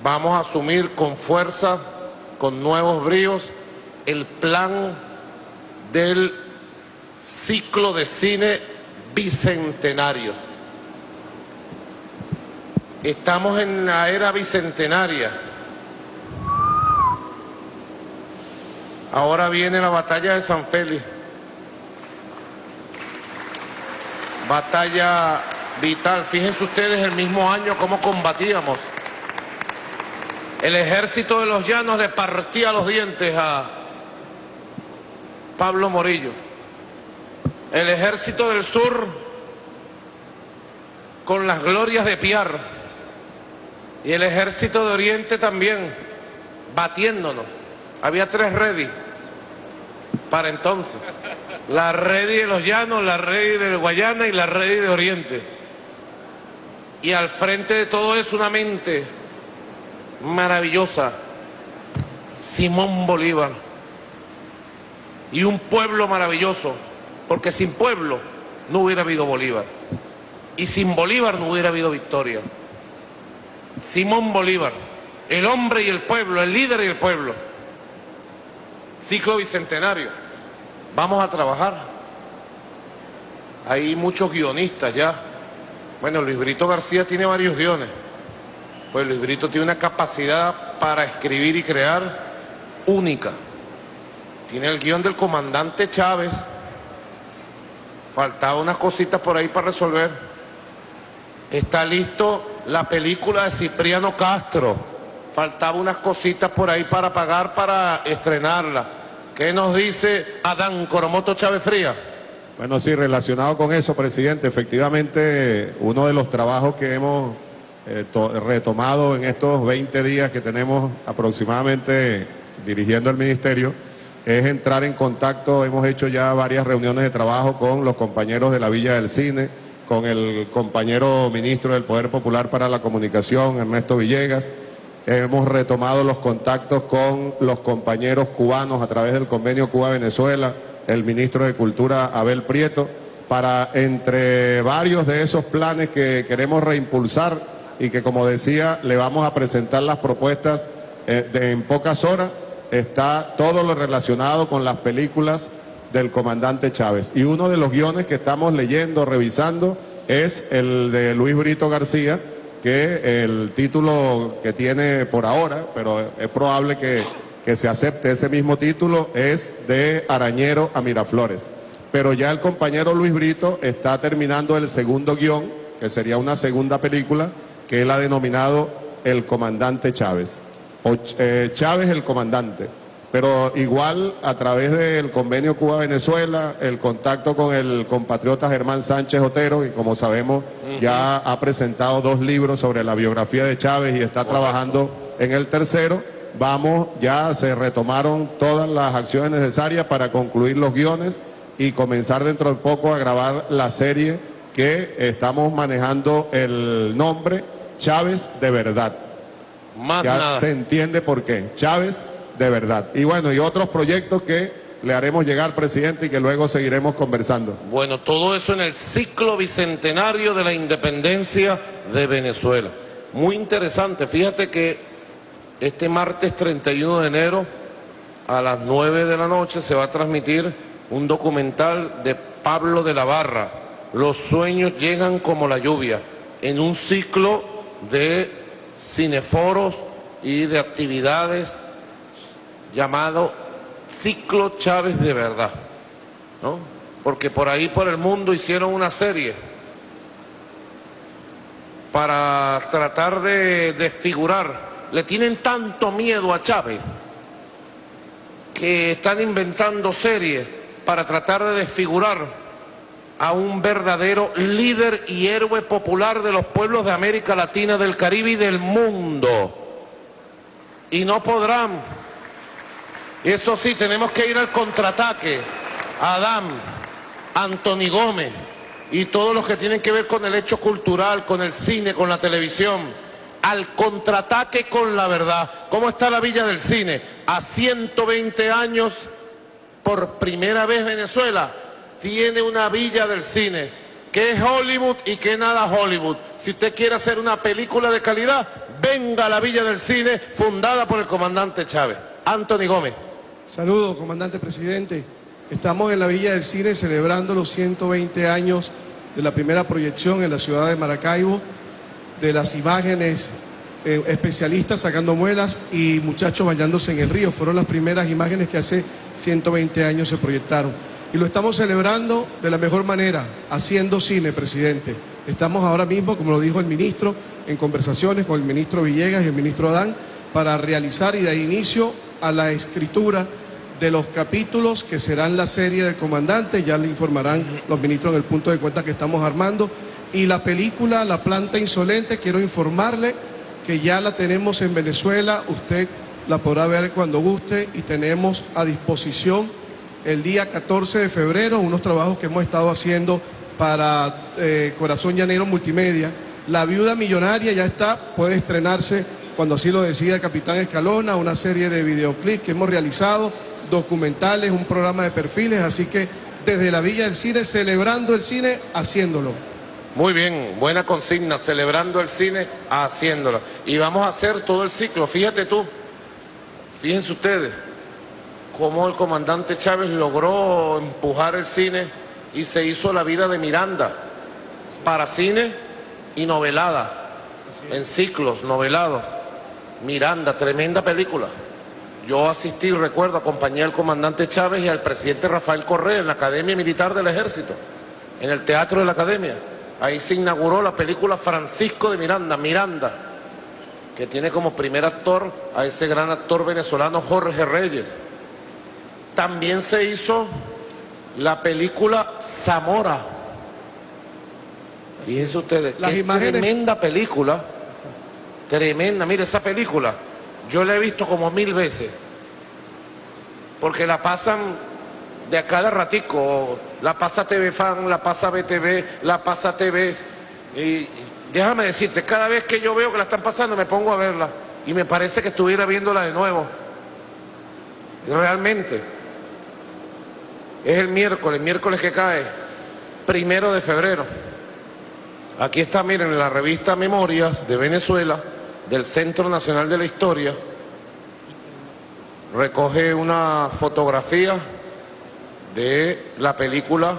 vamos a asumir con fuerza, con nuevos bríos, el plan del ciclo de cine bicentenario. Estamos en la era bicentenaria. Ahora viene la batalla de San Félix. Batalla vital. Fíjense ustedes el mismo año cómo combatíamos. El ejército de los llanos le partía los dientes a Pablo Morillo. El ejército del sur con las glorias de Piar. Y el ejército de Oriente también, batiéndonos. Había 3 ready para entonces. La ready de los llanos, la ready de Guayana y la ready de Oriente. Y al frente de todo eso una mente maravillosa, Simón Bolívar. Y un pueblo maravilloso, porque sin pueblo no hubiera habido Bolívar. Y sin Bolívar no hubiera habido victoria. Simón Bolívar, el hombre y el pueblo, el líder y el pueblo. Ciclo bicentenario. Vamos a trabajar. Hay muchos guionistas ya. Bueno, Luis Brito García tiene varios guiones. Pues Luis Brito tiene una capacidad para escribir y crear única. Tiene el guión del comandante Chávez. Faltaba unas cositas por ahí para resolver. Está listo la película de Cipriano Castro. Faltaba unas cositas por ahí para pagar para estrenarla. ¿Qué nos dice Adán Coromoto Chávez Fría? Bueno, sí, relacionado con eso, presidente, efectivamente uno de los trabajos que hemos retomado en estos 20 días que tenemos aproximadamente dirigiendo el ministerio es entrar en contacto. Hemos hecho ya varias reuniones de trabajo con los compañeros de la Villa del Cine, con el compañero ministro del Poder Popular para la Comunicación, Ernesto Villegas. Hemos retomado los contactos con los compañeros cubanos a través del convenio Cuba-Venezuela, el ministro de Cultura Abel Prieto, para entre varios de esos planes que queremos reimpulsar y que, como decía, le vamos a presentar las propuestas en pocas horas, está todo lo relacionado con las películas del comandante Chávez. Y uno de los guiones que estamos leyendo, revisando, es el de Luis Brito García, que el título que tiene por ahora, pero es probable que se acepte ese mismo título, es de Arañero a Miraflores. Pero ya el compañero Luis Brito está terminando el segundo guión, que sería una segunda película, que él ha denominado El Comandante Chávez, o Chávez el Comandante. Pero igual, a través del convenio Cuba-Venezuela, el contacto con el compatriota Germán Sánchez Otero, que como sabemos ya ha presentado 2 libros sobre la biografía de Chávez y está trabajando en el tercero, ya se retomaron todas las acciones necesarias para concluir los guiones y comenzar dentro de poco a grabar la serie que estamos manejando el nombre Chávez de Verdad. Ya se entiende por qué, Chávez de Verdad. Y bueno, y otros proyectos que le haremos llegar, presidente, y que luego seguiremos conversando. Bueno, todo eso en el ciclo bicentenario de la independencia de Venezuela. Muy interesante. Fíjate que este martes 31 de enero a las 9 de la noche se va a transmitir un documental de Pablo de la Barra, Los sueños llegan como la lluvia, en un ciclo de cineforos y de actividades llamado Ciclo Chávez de Verdad, ¿no? Porque por ahí, por el mundo, hicieron una serie para tratar de desfigurar. Le tienen tanto miedo a Chávez que están inventando series para tratar de desfigurar a un verdadero líder y héroe popular de los pueblos de América Latina, del Caribe y del mundo. Y no podrán. Eso sí, tenemos que ir al contraataque. Adán, Anthony Gómez y todos los que tienen que ver con el hecho cultural, con el cine, con la televisión. Al contraataque con la verdad. ¿Cómo está la Villa del Cine? A 120 años, por primera vez Venezuela tiene una Villa del Cine. ¿Qué es Hollywood y qué nada Hollywood? Si usted quiere hacer una película de calidad, venga a la Villa del Cine, fundada por el comandante Chávez. Anthony Gómez. Saludos, comandante presidente. Estamos en la Villa del Cine celebrando los 120 años de la primera proyección en la ciudad de Maracaibo, de las imágenes especialistas sacando muelas y muchachos bañándose en el río. Fueron las primeras imágenes que hace 120 años se proyectaron. Y lo estamos celebrando de la mejor manera, haciendo cine, presidente. Estamos ahora mismo, como lo dijo el ministro, en conversaciones con el ministro Villegas y el ministro Adán, para realizar y dar inicio a la escritura de los capítulos que serán la serie del comandante. Ya le informarán los ministros en el punto de cuenta que estamos armando. Y la película La Planta Insolente, quiero informarle que ya la tenemos en Venezuela, usted la podrá ver cuando guste y tenemos a disposición el día 14 de febrero unos trabajos que hemos estado haciendo para Corazón Llanero Multimedia. La Viuda Millonaria ya está, puede estrenarse cuando así lo decida el capitán Escalona, una serie de videoclips que hemos realizado, documentales, un programa de perfiles, así que desde la Villa del Cine, celebrando el cine, haciéndolo. Muy bien, buena consigna, celebrando el cine, haciéndolo. Y vamos a hacer todo el ciclo. Fíjate tú, fíjense ustedes, cómo el comandante Chávez logró empujar el cine y se hizo La Vida de Miranda, para cine y novelada, en ciclos, novelados. Miranda, tremenda película. Yo asistí, recuerdo, acompañé al comandante Chávez y al presidente Rafael Correa en la Academia Militar del Ejército, en el Teatro de la Academia. Ahí se inauguró la película Francisco de Miranda, Miranda, que tiene como primer actor a ese gran actor venezolano Jorge Reyes. También se hizo la película Zamora. Fíjense ustedes, las qué imágenes... tremenda película, tremenda. Mire, esa película yo la he visto como 1000 veces, porque la pasan de a cada ratico, la pasa TV Fan, la pasa BTV, la pasa TV. Y déjame decirte, cada vez que yo veo que la están pasando me pongo a verla y me parece que estuviera viéndola de nuevo. Realmente. Es el miércoles que cae, 1 de febrero. Aquí está, miren, la revista Memorias de Venezuela, del Centro Nacional de la Historia. Recoge una fotografía de la película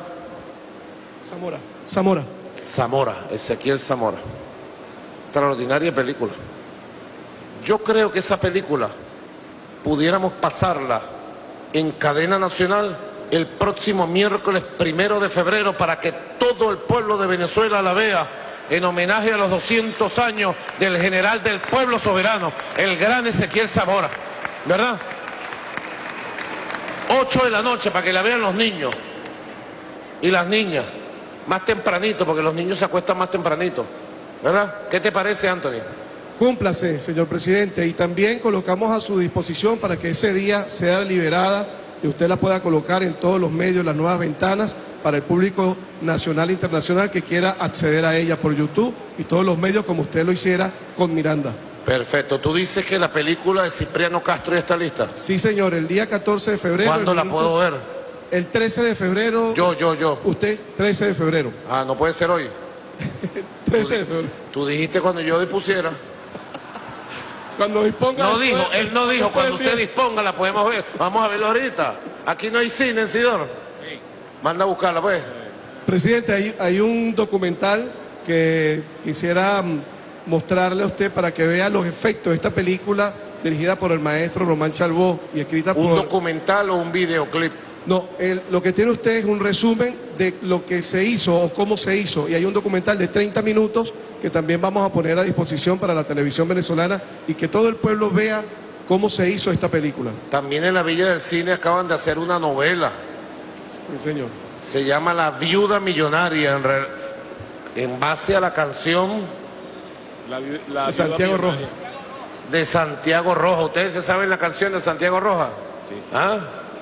Zamora, Ezequiel Zamora. Extraordinaria película. Yo creo que esa película pudiéramos pasarla en cadena nacional el próximo miércoles 1 de febrero para que todo el pueblo de Venezuela la vea, en homenaje a los 200 años del general del pueblo soberano, el gran Ezequiel Zamora, ¿verdad? 8 de la noche para que la vean los niños y las niñas, más tempranito, porque los niños se acuestan más tempranito, ¿verdad? ¿Qué te parece, Anthony? Cúmplase, señor presidente, y también colocamos a su disposición para que ese día sea liberada y usted la pueda colocar en todos los medios, las nuevas ventanas, para el público nacional e internacional que quiera acceder a ella por YouTube y todos los medios como usted lo hiciera con Miranda. Perfecto. ¿Tú dices que la película de Cipriano Castro ya está lista? Sí, señor, el día 14 de febrero. ¿Cuándo la puedo ver? El 13 de febrero. Yo. Usted, 13 de febrero. Ah, no puede ser hoy. 13 de febrero. Tú dijiste cuando yo dispusiera. Cuando disponga. No dijo, él no dijo, cuando usted disponga la podemos ver. Vamos a verlo ahorita. Aquí no hay cine en Sidor. Manda a buscarla, pues. Presidente, hay un documental que quisiera mostrarle a usted para que vea los efectos de esta película dirigida por el maestro Román Chalbó y escrita por... ¿Un documental o un videoclip? No, lo que tiene usted es un resumen de lo que se hizo o cómo se hizo, y hay un documental de 30 minutos que también vamos a poner a disposición para la televisión venezolana y que todo el pueblo vea cómo se hizo esta película. También en la Villa del Cine acaban de hacer una novela. Sí, señor. Se llama La Viuda Millonaria, en base a la canción de Santiago Rojas. De Santiago Rojas. ¿Ustedes se saben la canción de Santiago Rojas? Sí. ¿Ah?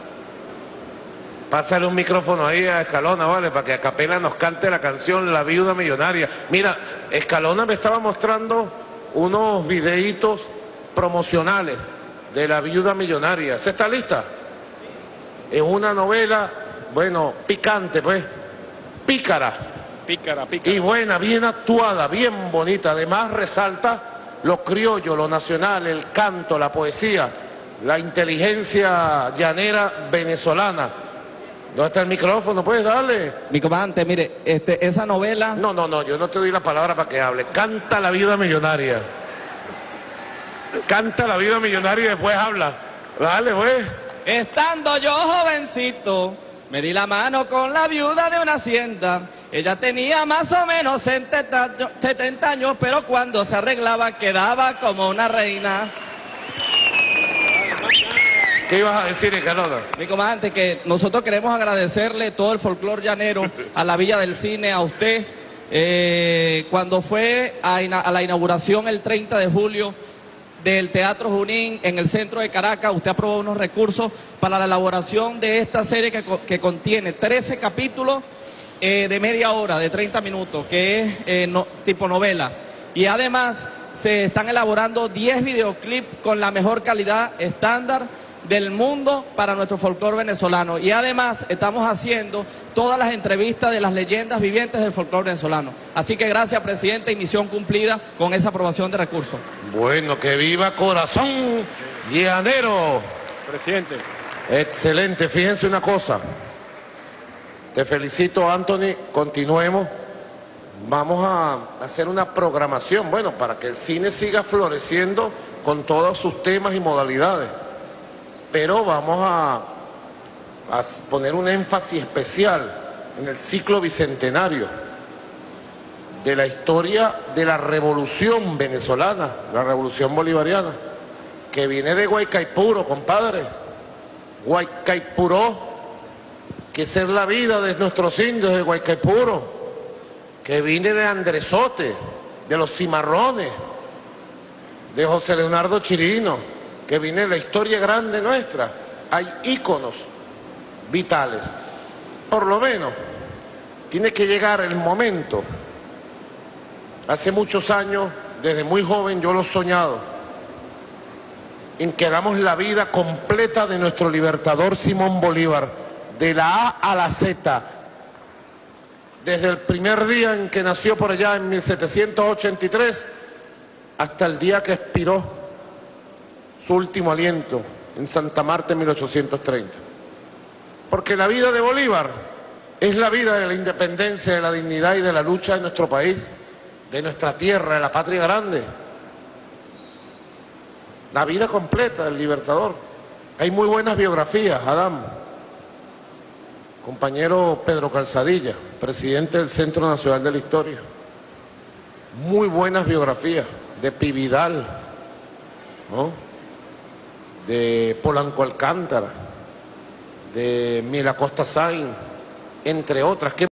Pásale un micrófono ahí a Escalona, ¿vale? Para que a capela nos cante la canción La Viuda Millonaria. Mira, Escalona me estaba mostrando unos videitos promocionales de La Viuda Millonaria. ¿Se está lista? Es una novela, bueno, picante, pues. Pícara. Pícara. Y buena, bien actuada, bien bonita. Además resalta lo criollo, lo nacional, el canto, la poesía, la inteligencia llanera venezolana. ¿Dónde está el micrófono? ¿Puedes darle? Mi comandante, mire, esa novela... No, yo no te doy la palabra para que hable. Canta la vida millonaria. Canta la vida millonaria y después habla. Dale, pues. Estando yo jovencito, me di la mano con la viuda de una hacienda. Ella tenía más o menos 70 años, pero cuando se arreglaba quedaba como una reina. ¿Qué ibas a decir, Escalona? Mi comandante, que nosotros queremos agradecerle todo el folclor llanero, a la Villa del Cine, a usted, cuando fue a la inauguración el 30 de julio del Teatro Junín en el centro de Caracas. Usted aprobó unos recursos para la elaboración de esta serie que contiene 13 capítulos de media hora, de 30 minutos, que es tipo novela. Y además se están elaborando 10 videoclips con la mejor calidad estándar del mundo para nuestro folclore venezolano. Y además estamos haciendo todas las entrevistas de las leyendas vivientes del folclore venezolano. Así que gracias, presidente, y misión cumplida con esa aprobación de recursos. Bueno, que viva Corazón Llanero. Presidente. Excelente. Fíjense una cosa. Te felicito, Anthony. Continuemos. Vamos a hacer una programación, bueno, para que el cine siga floreciendo con todos sus temas y modalidades. Pero vamos a poner un énfasis especial en el ciclo bicentenario de la historia de la revolución venezolana, la revolución bolivariana, que viene de Guaycaipuro, compadre. Guaycaipuro, que esa es la vida de nuestros indios de Guaycaipuro, que viene de Andresote, de los Cimarrones, de José Leonardo Chirino, que viene de la historia grande nuestra. Hay íconos vitales. Por lo menos, tiene que llegar el momento. Hace muchos años, desde muy joven, yo lo he soñado, en que hagamos la vida completa de nuestro libertador Simón Bolívar, de la A a la Z, desde el primer día en que nació por allá en 1783 hasta el día que expiró su último aliento en Santa Marta en 1830. Porque la vida de Bolívar es la vida de la independencia, de la dignidad y de la lucha de nuestro país, de nuestra tierra, de la patria grande. La vida completa del libertador. Hay muy buenas biografías, Adam. Compañero Pedro Calzadilla, presidente del Centro Nacional de la Historia. Muy buenas biografías de Pividal, ¿no?, de Polanco Alcántara, de Mila Costa Sainz, entre otras.